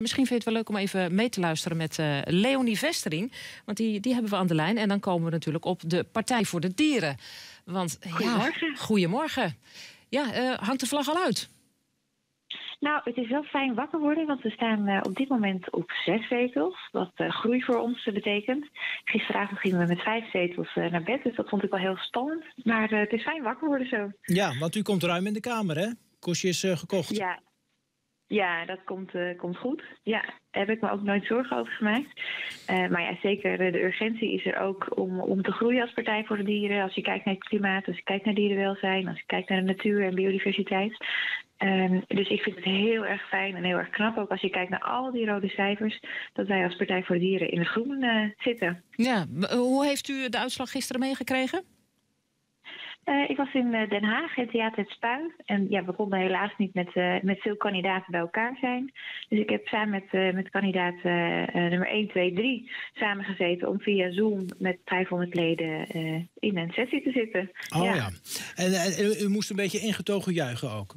Misschien vind je het wel leuk om even mee te luisteren met Leonie Vestering. Want die hebben we aan de lijn. En dan komen we natuurlijk op de Partij voor de Dieren. Want Goedemorgen. Goedemorgen. Ja, hangt de vlag al uit? Nou, het is wel fijn wakker worden, want we staan op dit moment op 6 zetels. Wat groei voor ons betekent. Gisteravond gingen we met 5 zetels naar bed, dus dat vond ik wel heel spannend. Maar het is fijn wakker worden zo. Ja, want u komt ruim in de Kamer, hè? Kostje is gekocht. Ja, dat komt goed. Ja, daar heb ik me ook nooit zorgen over gemaakt. Maar ja, zeker de urgentie is er ook om te groeien als Partij voor de Dieren. Als je kijkt naar het klimaat, als je kijkt naar dierenwelzijn, als je kijkt naar de natuur en biodiversiteit. Dus ik vind het heel erg fijn en heel erg knap, ook als je kijkt naar al die rode cijfers, dat wij als Partij voor de Dieren in het groen zitten. Ja, hoe heeft u de uitslag gisteren meegekregen? Ik was in Den Haag, het Theater Het Spui. En ja, we konden helaas niet met veel kandidaten bij elkaar zijn. Dus ik heb samen met kandidaat nummer 1, 2, 3 samengezeten om via Zoom met 500 leden in een sessie te zitten. Oh ja. En u moest een beetje ingetogen juichen ook?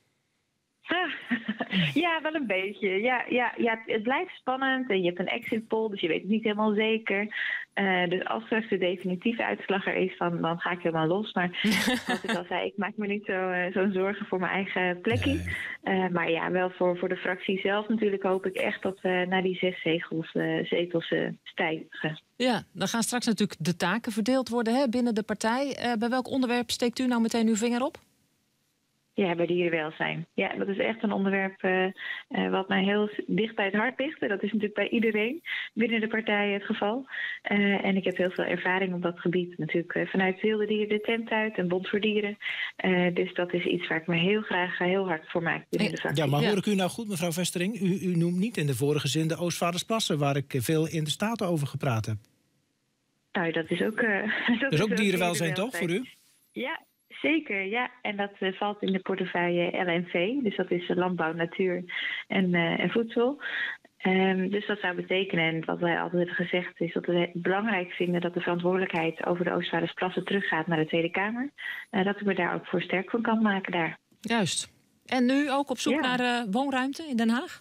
Ja, wel een beetje. Ja, het blijft spannend en je hebt een exit poll, dus je weet het niet helemaal zeker. Dus als straks de definitieve uitslag er is, dan ga ik helemaal los. Maar zoals ik al zei, ik maak me niet zo'n zorgen voor mijn eigen plekje. Nee. Maar ja, wel voor de fractie zelf natuurlijk hoop ik echt dat we naar die 6 zetels stijgen. Ja, dan gaan straks natuurlijk de taken verdeeld worden binnen de partij. Bij welk onderwerp steekt u nou meteen uw vinger op? Ja, bij dierenwelzijn. Ja, dat is echt een onderwerp wat mij heel dicht bij het hart ligt. Dat is natuurlijk bij iedereen binnen de partij het geval. En ik heb heel veel ervaring op dat gebied. Natuurlijk vanuit Wilde Dieren de tent uit en Bond voor Dieren. Dus dat is iets waar ik me heel graag heel hard voor maak binnen de fractie. Ja, maar hoor ik u nou goed, mevrouw Vestering? U noemt niet in de vorige zin de Oostvaardersplassen, waar ik veel in de Staten over gepraat heb. Nou, dat is ook... dat is ook dierenwelzijn toch, voor u? Ja. Zeker, ja. En dat valt in de portefeuille LNV. Dus dat is landbouw, natuur en voedsel. Dus dat zou betekenen, en wat wij altijd hebben gezegd, is dat we het belangrijk vinden dat de verantwoordelijkheid over de Oostvaardersplassen teruggaat naar de Tweede Kamer. Dat ik me daar ook voor sterk van kan maken daar. Juist. En nu ook op zoek naar woonruimte in Den Haag?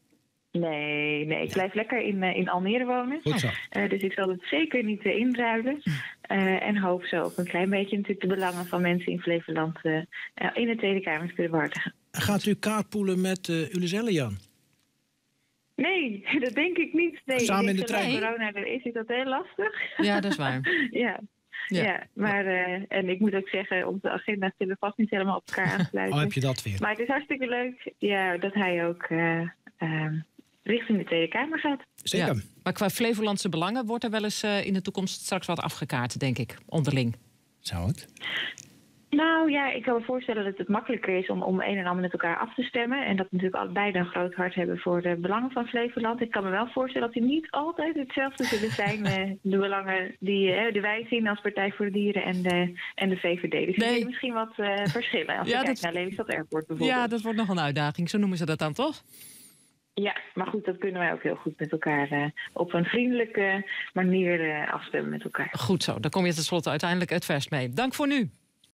Nee, ik blijf lekker in Almere wonen. Dus ik zal het zeker niet inruilen. En hoop zo ook een klein beetje natuurlijk de belangen van mensen in Flevoland in de Tweede Kamer te kunnen behartigen. Gaat u kaartpoelen met Ulysse Ellejan? Nee, dat denk ik niet. Nee, samen in de trein? Als corona er is dat heel lastig. Ja, dat is waar. Ja, maar en ik moet ook zeggen, onze agenda zullen vast niet helemaal op elkaar aansluiten. Oh, heb je dat weer? Maar het is hartstikke leuk dat hij ook richting de Tweede Kamer gaat. Zeker. Ja, maar qua Flevolandse belangen wordt er wel eens in de toekomst straks wat afgekaart, denk ik, onderling. Zou het? Nou ja, ik kan me voorstellen dat het makkelijker is om een en ander met elkaar af te stemmen. En dat we natuurlijk allebei een groot hart hebben voor de belangen van Flevoland. Ik kan me wel voorstellen dat die niet altijd hetzelfde zullen zijn. De belangen die wij zien als Partij voor de Dieren en de VVD. Dus er misschien wat verschillen als je kijkt naar Lelystad Airport bijvoorbeeld. Ja, dat wordt nog een uitdaging. Zo noemen ze dat dan toch? Ja, maar goed, dat kunnen wij ook heel goed met elkaar op een vriendelijke manier afstemmen met elkaar. Goed zo, dan kom je tenslotte uiteindelijk het vers mee. Dank voor nu.